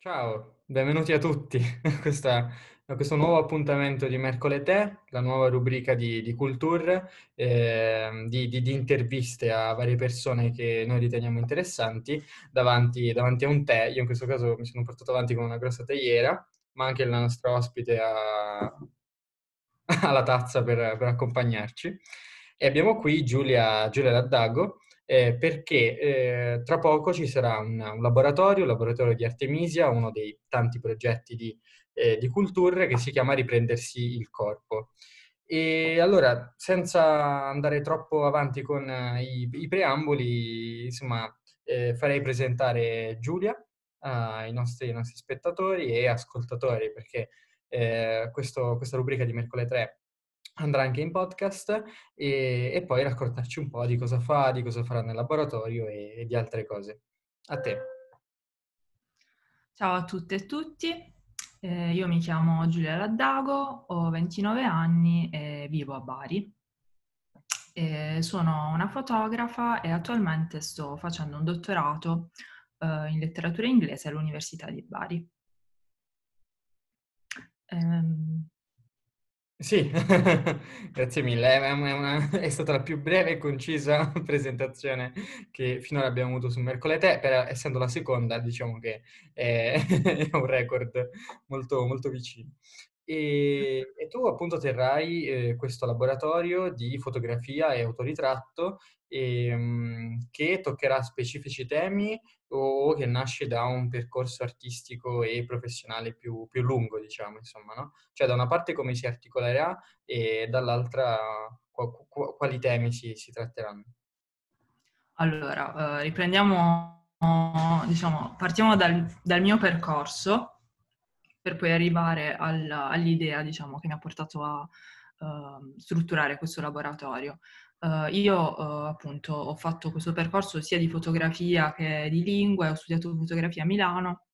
Ciao, benvenuti a tutti a questo nuovo appuntamento di Mercoledì, la nuova rubrica di Culture, di interviste a varie persone che noi riteniamo interessanti davanti a un tè. Io in questo caso mi sono portato avanti con una grossa teiera, ma anche la nostra ospite ha la tazza per accompagnarci. E abbiamo qui Giulia Raddago, perché tra poco ci sarà un laboratorio di Artemisia, uno dei tanti progetti di Culture che si chiama Riprendersi il corpo. E allora, senza andare troppo avanti con i preamboli, insomma, farei presentare Giulia ai nostri spettatori e ascoltatori, perché questa rubrica di mercoledì 3 andrà anche in podcast e poi raccontarci un po' di cosa fa, di cosa farà nel laboratorio e di altre cose. A te. Ciao a tutte e tutti, io mi chiamo Giulia Raddago, ho 29 anni e vivo a Bari. Sono una fotografa e attualmente sto facendo un dottorato in letteratura inglese all'Università di Bari. Ehm, Sì, grazie mille. È stata la più breve e concisa presentazione che finora abbiamo avuto su Mercoledì, essendo la seconda, diciamo che è, è un record molto, molto vicino. E tu appunto terrai questo laboratorio di fotografia e autoritratto che toccherà specifici temi o che nasce da un percorso artistico e professionale più lungo, diciamo, insomma, no? Cioè, da una parte come si articolerà e dall'altra quali temi si tratteranno. allora, riprendiamo, diciamo, partiamo dal mio percorso per poi arrivare all'idea, diciamo, che mi ha portato a strutturare questo laboratorio. Io appunto ho fatto questo percorso sia di fotografia che di lingue, ho studiato fotografia a Milano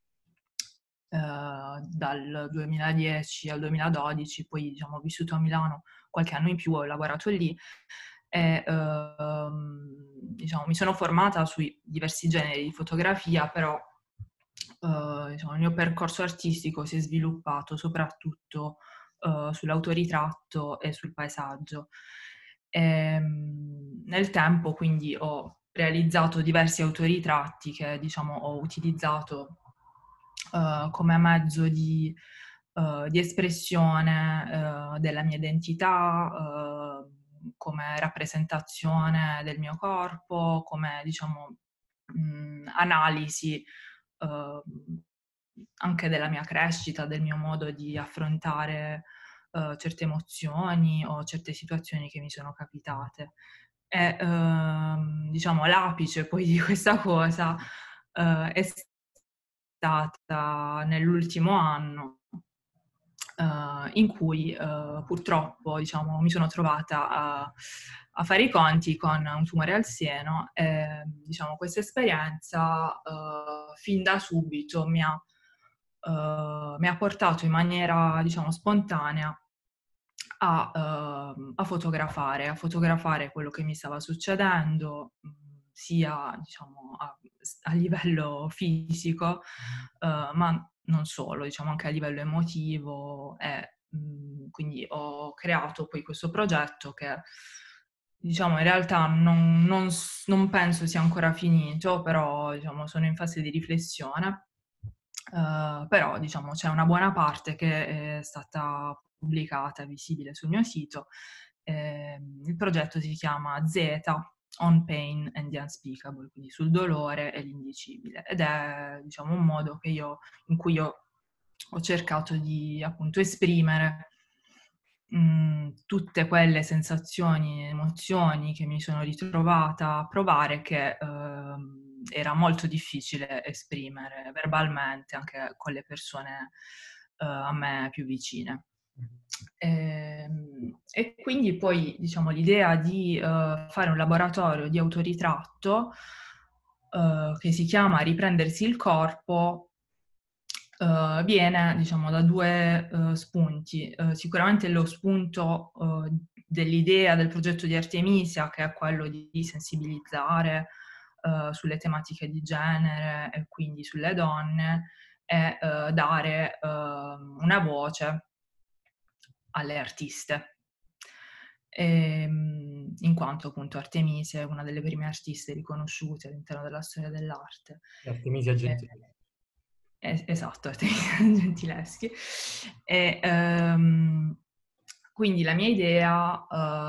dal 2010 al 2012, poi diciamo ho vissuto a Milano qualche anno in più, ho lavorato lì e diciamo, mi sono formata sui diversi generi di fotografia, però diciamo, il mio percorso artistico si è sviluppato soprattutto sull'autoritratto e sul paesaggio. Nel tempo quindi ho realizzato diversi autoritratti che diciamo ho utilizzato come mezzo di espressione della mia identità, come rappresentazione del mio corpo, come diciamo analisi eh, anche della mia crescita, del mio modo di affrontare certe emozioni o certe situazioni che mi sono capitate. E diciamo l'apice poi di questa cosa è stata nell'ultimo anno in cui purtroppo diciamo, mi sono trovata a fare i conti con un tumore al seno e diciamo, questa esperienza fin da subito mi ha portato in maniera diciamo, spontanea a fotografare quello che mi stava succedendo, sia diciamo, a livello fisico, ma non solo, diciamo anche a livello emotivo e quindi ho creato poi questo progetto che diciamo in realtà non penso sia ancora finito, però diciamo sono in fase di riflessione. Però diciamo c'è una buona parte che è stata pubblicata, visibile sul mio sito. Il progetto si chiama Zeta, On Pain and the Unspeakable, quindi sul dolore e l'indicibile. Ed è diciamo un modo in cui io ho cercato di appunto esprimere tutte quelle sensazioni, emozioni che mi sono ritrovata a provare che era molto difficile esprimere verbalmente anche con le persone a me più vicine. E quindi poi diciamo l'idea di fare un laboratorio di autoritratto che si chiama Riprendersi il corpo viene diciamo da due spunti. Sicuramente lo spunto dell'idea del progetto di Artemisia, che è quello di sensibilizzare sulle tematiche di genere e quindi sulle donne, e dare una voce alle artiste. In quanto appunto Artemisia è una delle prime artiste riconosciute all'interno della storia dell'arte. Artemisia Eh, Gentileschi. esatto, Artemisia Gentileschi. E, quindi la mia idea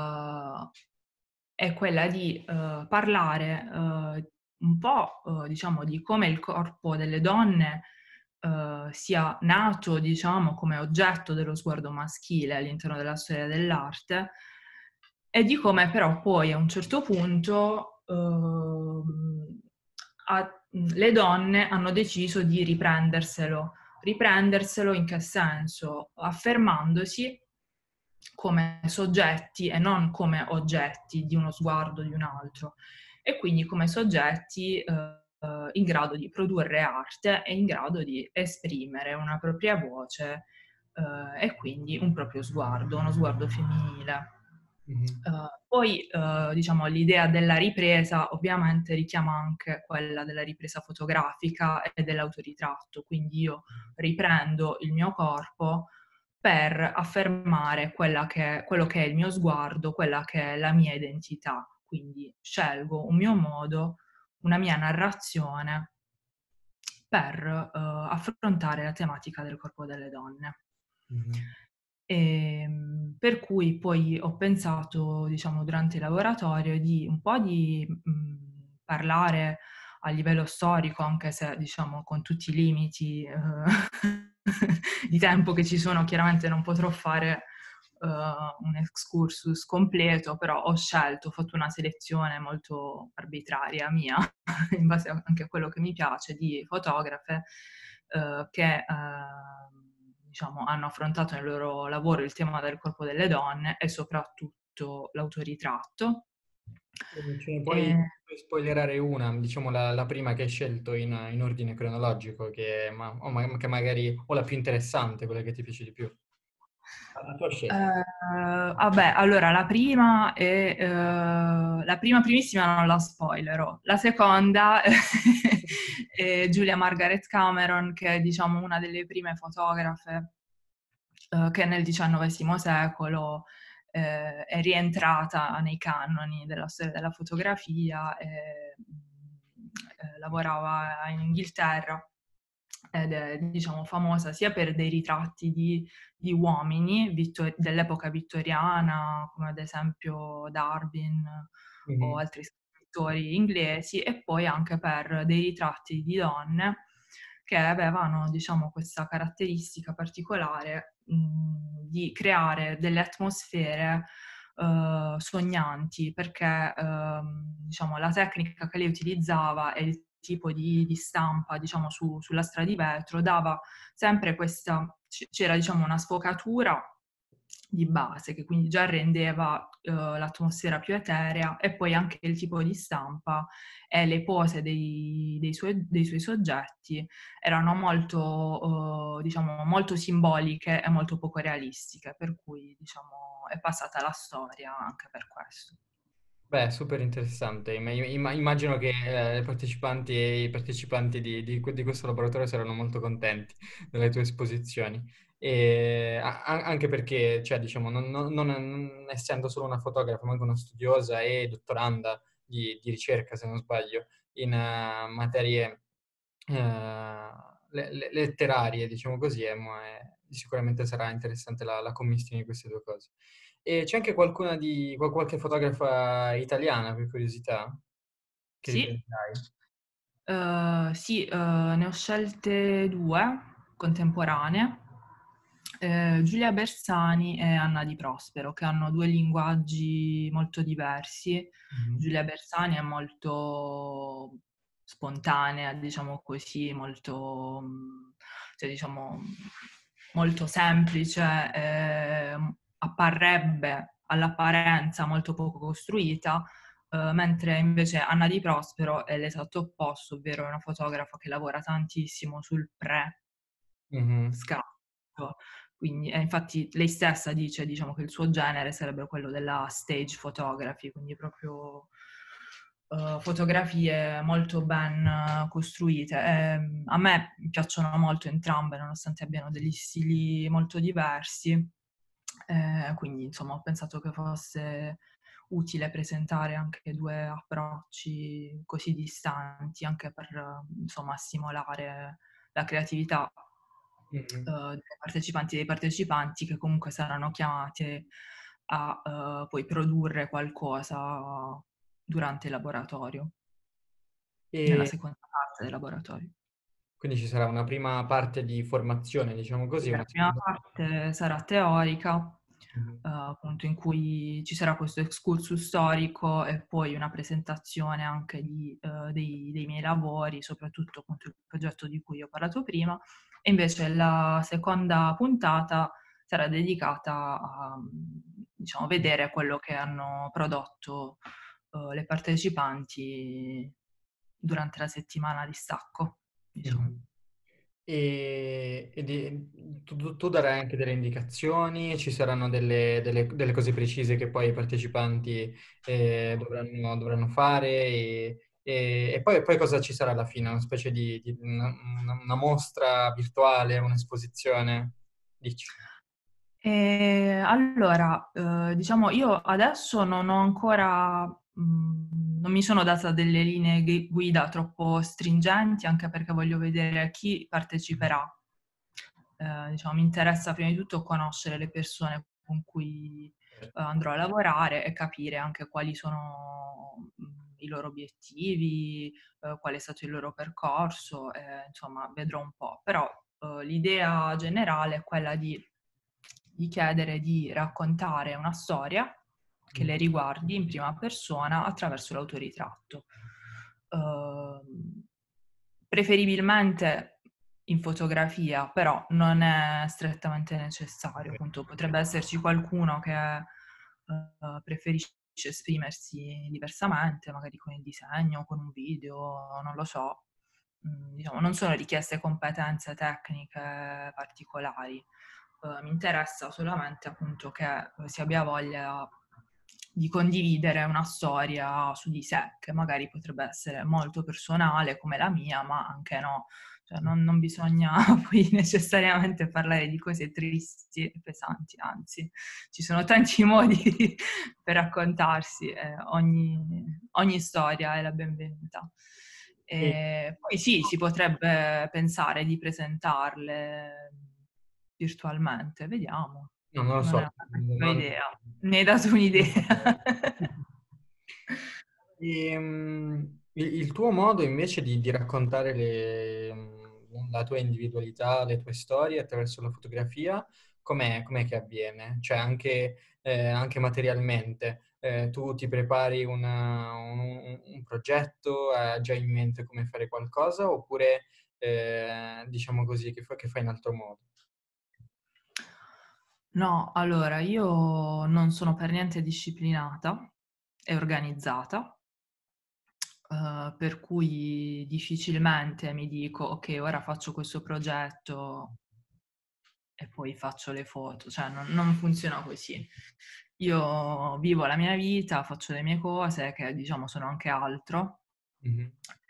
è quella di parlare un po' diciamo di come il corpo delle donne sia nato, diciamo, come oggetto dello sguardo maschile all'interno della storia dell'arte e di come però poi a un certo punto le donne hanno deciso di riprenderselo. Riprenderselo in che senso? Affermandosi come soggetti e non come oggetti di uno sguardo di un altro, e quindi come soggetti in grado di produrre arte e in grado di esprimere una propria voce e quindi un proprio sguardo, uno sguardo femminile. Mhm. Poi, diciamo, l'idea della ripresa ovviamente richiama anche quella della ripresa fotografica e dell'autoritratto, quindi io riprendo il mio corpo per affermare quello che è il mio sguardo, quella che è la mia identità. Quindi scelgo un mio modo, una mia narrazione per affrontare la tematica del corpo delle donne. Mhm. Per cui poi ho pensato, diciamo, durante il laboratorio di un po' di parlare a livello storico, anche se, diciamo, con tutti i limiti di tempo che ci sono, chiaramente non potrò fare un excursus completo, però ho fatto una selezione molto arbitraria mia, in base anche a quello che mi piace, di fotografe che diciamo, hanno affrontato nel loro lavoro il tema del corpo delle donne e soprattutto l'autoritratto. Ce ne E, puoi spoilerare una, diciamo la prima che hai scelto in ordine cronologico, che magari, o la più interessante, quella che ti piace di più. La tua scelta. vabbè, allora la prima primissima non la spoilerò. La seconda è Julia Margaret Cameron, che è diciamo una delle prime fotografe che nel XIX secolo è rientrata nei canoni della storia della fotografia e lavorava in Inghilterra ed è diciamo famosa sia per dei ritratti di uomini dell'epoca vittoriana, come ad esempio Darwin o Mhm. altri scrittori inglesi, e poi anche per dei ritratti di donne che avevano, diciamo, questa caratteristica particolare di creare delle atmosfere sognanti, perché diciamo, la tecnica che lei utilizzava e il tipo di stampa, diciamo, sulla strada di vetro dava sempre c'era diciamo una sfocatura di base che quindi già rendeva l'atmosfera più eterea, e poi anche il tipo di stampa e le pose dei suoi soggetti erano molto, diciamo, molto simboliche e molto poco realistiche, per cui diciamo è passata alla storia anche per questo. Beh, super interessante. Immagino che i partecipanti di questo laboratorio saranno molto contenti delle tue esposizioni. Anche perché, cioè, diciamo, non essendo solo una fotografa, ma anche una studiosa e dottoranda di ricerca, se non sbaglio, in materie letterarie, diciamo così, sicuramente sarà interessante la commistione di queste due cose. E c'è anche qualche fotografa italiana, per curiosità, che Sì, ricorderai? sì, ne ho scelte due contemporanee, Giulia Bersani e Anna Di Prospero, che hanno due linguaggi molto diversi. Mhm. Giulia Bersani è molto spontanea, diciamo così, molto, cioè, diciamo, molto semplice, apparrebbe all'apparenza molto poco costruita, mentre invece Anna Di Prospero è l'esatto opposto, ovvero è una fotografa che lavora tantissimo sul Mhm. scatto. Quindi, infatti lei stessa dice, diciamo, che il suo genere sarebbe quello della stage photography, quindi proprio fotografie molto ben costruite. A me piacciono molto entrambe, nonostante abbiano degli stili molto diversi. Quindi, insomma, ho pensato che fosse utile presentare anche due approcci così distanti, anche per, insomma, stimolare la creatività Mhm. delle partecipanti e dei partecipanti che comunque saranno chiamate a poi produrre qualcosa durante il laboratorio, nella E seconda parte del laboratorio. quindi ci sarà una prima parte di formazione, diciamo Sì, così, la una prima seconda parte. parte sarà teorica, Mhm. appunto in cui ci sarà questo excursus storico e poi una presentazione anche dei miei lavori, soprattutto appunto il progetto di cui ho parlato prima, e invece la seconda puntata sarà dedicata a, diciamo, vedere quello che hanno prodotto, le partecipanti durante la settimana di stacco, diciamo. Mhm. Tu darai anche delle indicazioni, ci saranno delle cose precise che poi i partecipanti dovranno fare e poi cosa ci sarà alla fine? Una specie di una mostra virtuale, un'esposizione? Dici. Allora, diciamo, io adesso non ho ancora, non mi sono data delle linee guida troppo stringenti, anche perché voglio vedere chi parteciperà. Diciamo, mi interessa prima di tutto conoscere le persone con cui andrò a lavorare e capire anche quali sono i loro obiettivi, qual è stato il loro percorso, insomma, vedrò un po'. Però l'idea generale è quella di chiedere di raccontare una storia che le riguardi in prima persona attraverso l'autoritratto. Preferibilmente in fotografia, però non è strettamente necessario. Appunto, potrebbe esserci qualcuno che preferisce esprimersi diversamente, magari con il disegno, con un video, non lo so. Diciamo, non sono richieste competenze tecniche particolari. Mi interessa solamente appunto che si abbia voglia di condividere una storia su di sé, che magari potrebbe essere molto personale come la mia, ma anche no. Cioè, non bisogna poi necessariamente parlare di cose tristi e pesanti, anzi, ci sono tanti modi per raccontarsi, ogni storia è la benvenuta. E- E poi sì, si potrebbe pensare di presentarle virtualmente, vediamo. no, non lo Non è so. una cattiva idea. Mi hai dato un'idea. Il tuo modo invece di raccontare la tua individualità, le tue storie attraverso la fotografia, com'è che avviene? Cioè anche materialmente. Tu ti prepari un progetto, hai già in mente come fare qualcosa, oppure diciamo così, che fai in altro modo? No, allora io non sono per niente disciplinata e organizzata, per cui difficilmente mi dico: "Okay, ora faccio questo progetto e poi faccio le foto", cioè non funziona così. Io vivo la mia vita, faccio le mie cose che diciamo sono anche altro, Mhm.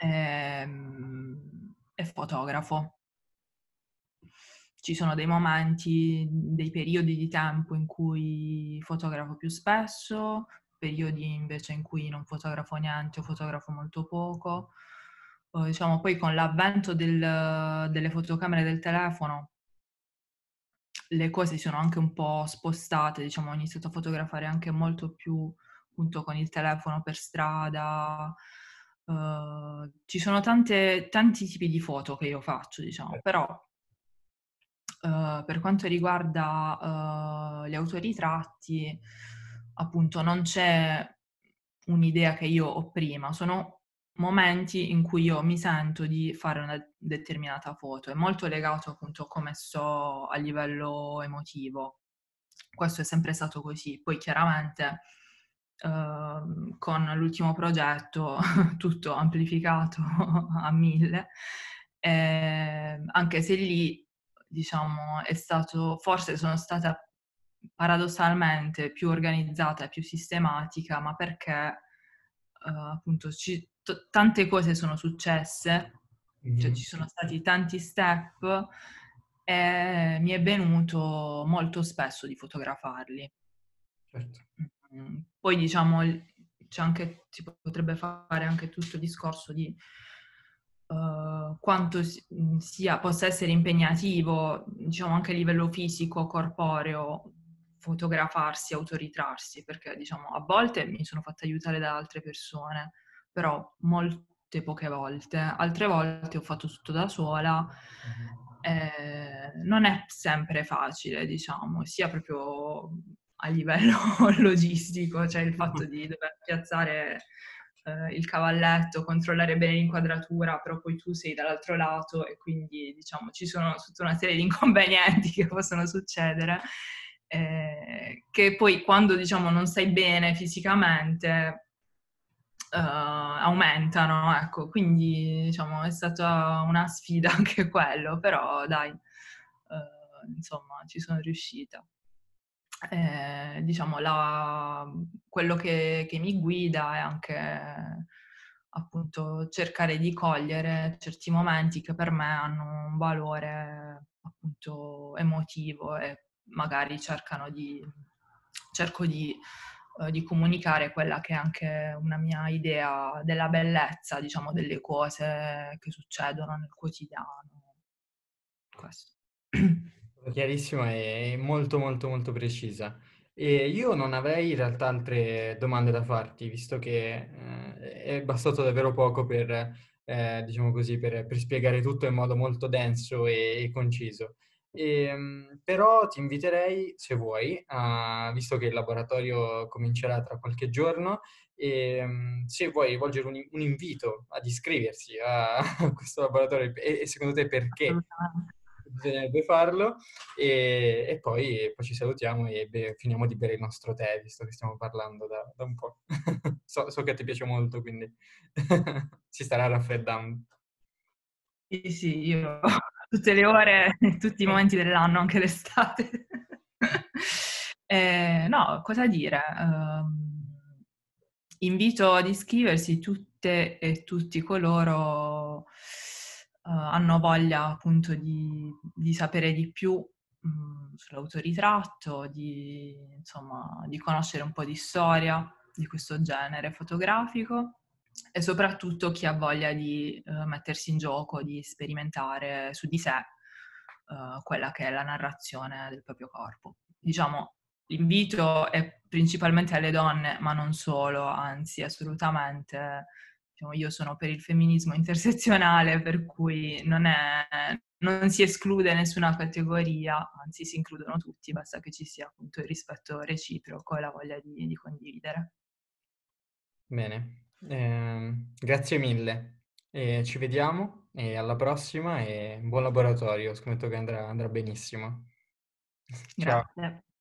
e fotografo. Ci sono dei momenti, dei periodi di tempo in cui fotografo più spesso, periodi invece in cui non fotografo niente o fotografo molto poco. Diciamo poi con l'avvento delle fotocamere del telefono le cose si sono anche un po' spostate, diciamo, ho iniziato a fotografare anche molto più appunto con il telefono per strada. Ci sono tanti tipi di foto che io faccio, diciamo, però per quanto riguarda, gli autoritratti, appunto non c'è un'idea che io ho prima, sono momenti in cui io mi sento di fare una determinata foto. È molto legato appunto a come sto a livello emotivo. Questo è sempre stato così. Poi chiaramente, con l'ultimo progetto tutto amplificato a 1000, anche se lì diciamo, è stato forse sono stata paradossalmente più organizzata e più sistematica, ma perché, appunto tante cose sono successe, cioè Mhm. ci sono stati tanti step e mi è venuto molto spesso di fotografarli. Certo. Poi diciamo c'è anche, si potrebbe fare anche tutto il discorso di quanto possa essere impegnativo, diciamo anche a livello fisico, corporeo, fotografarsi, autoritrarsi, perché diciamo a volte mi sono fatta aiutare da altre persone, però molte poche volte, altre volte ho fatto tutto da sola. Mhm. Non è sempre facile, diciamo, sia proprio a livello logistico, cioè il fatto di dover piazzare il cavalletto, controllare bene l'inquadratura, però poi tu sei dall'altro lato e quindi diciamo ci sono tutta una serie di inconvenienti che possono succedere, che poi quando diciamo non stai bene fisicamente aumentano, ecco, quindi diciamo è stata una sfida anche quello, però dai, insomma ci sono riuscita. Diciamo quello che mi guida è anche appunto cercare di cogliere certi momenti che per me hanno un valore appunto emotivo e magari cerco di comunicare quella che è anche una mia idea della bellezza, diciamo, delle cose che succedono nel quotidiano. Questo. Chiarissima e molto molto molto precisa. E io non avrei in realtà altre domande da farti, visto che è bastato davvero poco per, diciamo così, per spiegare tutto in modo molto denso e conciso. Però ti inviterei, se vuoi, visto che il laboratorio comincerà tra qualche giorno, se vuoi rivolgere un invito ad iscriversi a, a questo laboratorio e secondo te perché Assolutamente. bisognerebbe farlo e poi ci salutiamo e finiamo di bere il nostro tè, visto che stiamo parlando da un po'. So che ti piace molto, quindi si starà raffreddando. Sì, sì, io tutte le ore, tutti i momenti dell'anno, anche l'estate. No, cosa dire? Invito ad iscriversi tutte e tutti coloro hanno voglia appunto di sapere di più sull'autoritratto, insomma, di conoscere un po' di storia di questo genere fotografico e soprattutto chi ha voglia di mettersi in gioco, di sperimentare su di sé quella che è la narrazione del proprio corpo. Diciamo, l'invito è principalmente alle donne, ma non solo, anzi, assolutamente. Diciamo, io sono per il femminismo intersezionale, per cui non si esclude nessuna categoria, anzi si includono tutti, basta che ci sia appunto il rispetto reciproco e la voglia di condividere. Bene, grazie mille. Ci vediamo e alla prossima e buon laboratorio, scommetto che andrà benissimo. Ciao. Grazie.